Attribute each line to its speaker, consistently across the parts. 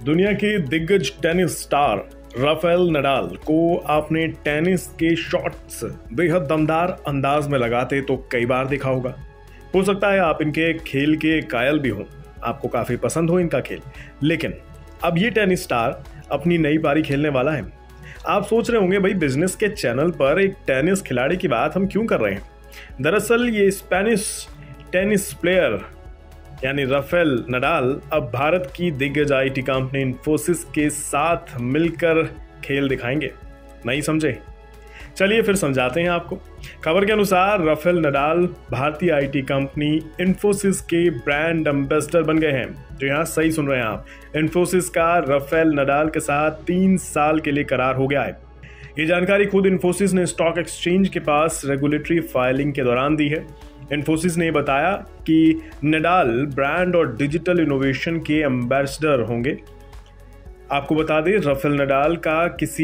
Speaker 1: दुनिया के दिग्गज टेनिस स्टार राफेल नडाल को आपने टेनिस के शॉट्स बेहद दमदार अंदाज में लगाते तो कई बार देखा होगा। हो सकता है आप इनके खेल के कायल भी हों, आपको काफी पसंद हो इनका खेल। लेकिन अब ये टेनिस स्टार अपनी नई पारी खेलने वाला है। आप सोच रहे होंगे भाई, बिजनेस के चैनल पर एक टेनिस खिलाड़ी की बात हम क्यों कर रहे हैं। दरअसल ये स्पेनिश टेनिस प्लेयर यानी राफेल नडाल अब भारत की दिग्गज आईटी कंपनी इन्फोसिस के साथ मिलकर खेल दिखाएंगे। नहीं समझे? चलिए फिर समझाते हैं आपको। खबर के अनुसार राफेल नडाल भारतीय आईटी कंपनी इन्फोसिस के ब्रांड एम्बेसडर बन गए हैं। तो यहाँ सही सुन रहे हैं आप, इन्फोसिस का राफेल नडाल के साथ 3 साल के लिए करार हो गया है। ये जानकारी खुद इन्फोसिस ने स्टॉक एक्सचेंज के पास रेगुलेटरी फाइलिंग के दौरान दी है। इन्फोसिस ने बताया कि नडाल ब्रांड और डिजिटल इनोवेशन के एम्बेसडर होंगे। आपको बता दें, राफेल नडाल का किसी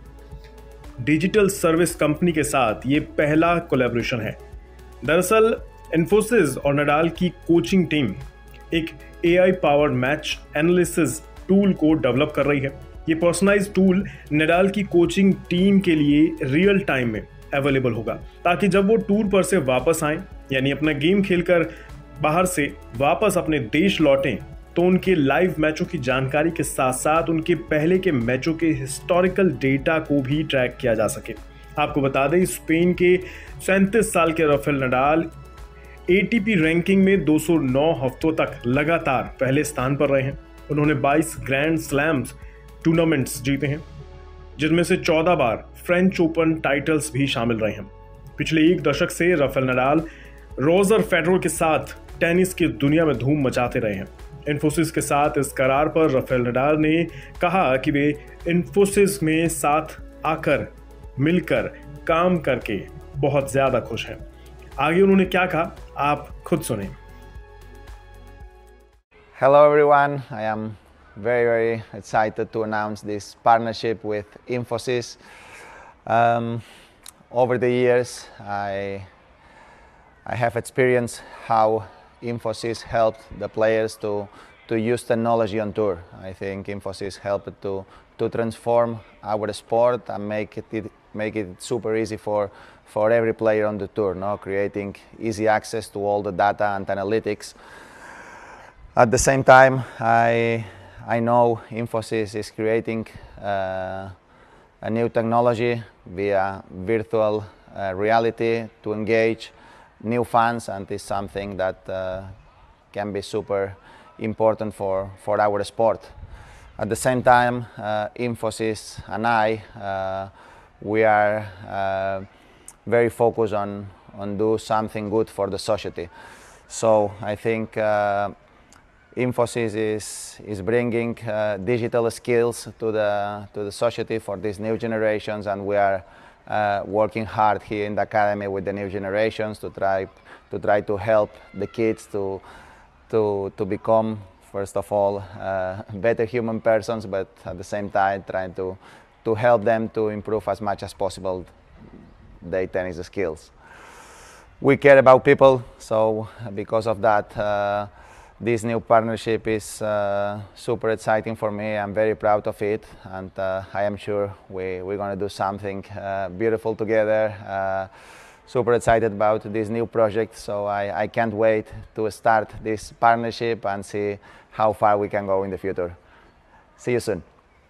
Speaker 1: डिजिटल सर्विस कंपनी के साथ ये पहला कोलैबोरेशन है। दरअसल इन्फोसिस और नडाल की कोचिंग टीम एक AI powered match analysis tool को डेवलप कर रही है। ये पर्सनलाइज्ड टूल नडाल की कोचिंग टीम के लिए रियल टाइम में अवेलेबल होगा, ताकि जब वो टूर पर से वापस आएं, यानी अपना गेम खेलकर बाहर से वापस अपने देश लौटें, तो उनके लाइव मैचों की जानकारी के साथ साथ उनके पहले के मैचों के हिस्टोरिकल डेटा को भी ट्रैक किया जा सके। आपको बता दें, स्पेन के 37 साल के राफेल नडाल ATP रैंकिंग में 209 हफ्तों तक लगातार पहले स्थान पर रहे हैं। उन्होंने 22 ग्रैंड स्लैम्स टूर्नामेंट्स जीते हैं, जिनमें से 14 बार फ्रेंच ओपन टाइटल्स भी शामिल रहे हैं। पिछले 1 दशक से राफेल नडाल रोजर फेडरर के साथ टेनिस की दुनिया में धूम मचाते रहे हैं। इन्फोसिस के साथ इस करार पर राफेल नडाल ने कहा कि वे इन्फोसिस में साथ आकर मिलकर काम करके बहुत ज्यादा खुश हैं। आगे उन्होंने क्या कहा, आप खुद सुनें।
Speaker 2: Hello everyone, I am very excited to announce this partnership with Infosys. Over the years, I have experienced how Infosys helped the players to use technology on tour. I think Infosys helped to transform our sport and make it super easy for every player on the tour, no? Creating easy access to all the data and analytics. At the same time, I know Infosys is creating a new technology via virtual reality to engage new fans, and is something that can be super important for our sport. At the same time, Infosys and we are very focused on do something good for the society. So I think Infosys is bringing digital skills to the society for these new generations, and we are working hard here in the academy with the new generations to try to help the kids to become, first of all, better human persons, but at the same time trying to help them to improve as much as possible their tennis skills. We care about people, so because of that, this new partnership is super exciting for me. I'm very proud of it, and I am sure we're going to do something beautiful together. Super excited about this new project, so I can't wait to start this partnership and see how far we can go in the future. See you soon.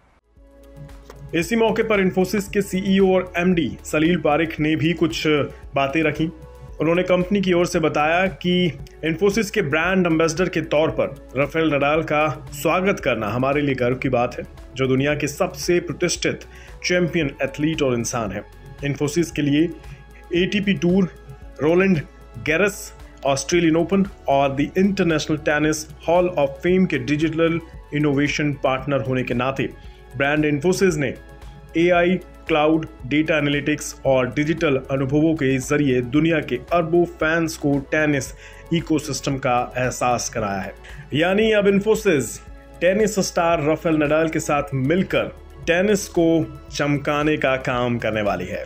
Speaker 1: इसी मौके पर इन्फोसिस के CEO और MD सलील पारिक ने भी कुछ बातें रखी। उन्होंने कंपनी की ओर से बताया कि इन्फोसिस के ब्रांड एम्बेसडर के तौर पर राफेल नडाल का स्वागत करना हमारे लिए गर्व की बात है, जो दुनिया के सबसे प्रतिष्ठित चैंपियन एथलीट और इंसान है। इन्फोसिस के लिए ATP tour, Roland Garros, Australian Open और the International Tennis Hall of Fame के डिजिटल इनोवेशन पार्टनर होने के नाते ब्रांड इन्फोसिस ने AI, क्लाउड, डेटा एनालिटिक्स और डिजिटल अनुभवों के जरिए दुनिया के अरबों फैंस को टेनिस इकोसिस्टम का एहसास कराया है। यानी अब Infosys tennis star Rafael Nadal के साथ मिलकर टेनिस को चमकाने का काम करने वाली है।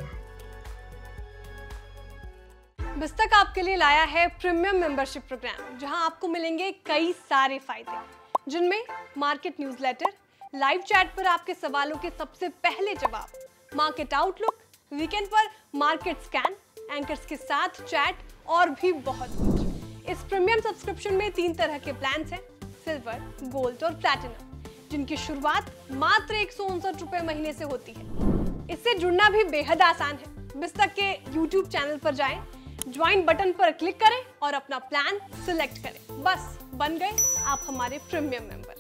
Speaker 3: बिस्तक आपके लिए लाया है प्रीमियम मेंबरशिप प्रोग्राम, जहां आपको मिलेंगे कई सारे फायदे, जिनमें मार्केट न्यूज़लेटर, लाइव चैट पर आपके सवालों के सबसे पहले जवाब, मार्केट आउटलुक, वीकेंड पर मार्केट स्कैन, एंकर्स के साथ चैट और भी बहुत कुछ। इस प्रीमियम सब्सक्रिप्शन में 3 तरह के प्लान्स हैं, सिल्वर, गोल्ड और प्लैटिनम, जिनकी शुरुआत मात्र 159 रुपए महीने से होती है। इससे जुड़ना भी बेहद आसान है। बिस्तक के YouTube चैनल पर जाएं, ज्वाइन बटन पर क्लिक करें और अपना प्लान सिलेक्ट करें। बस बन गए आप हमारे प्रीमियम मेंबर।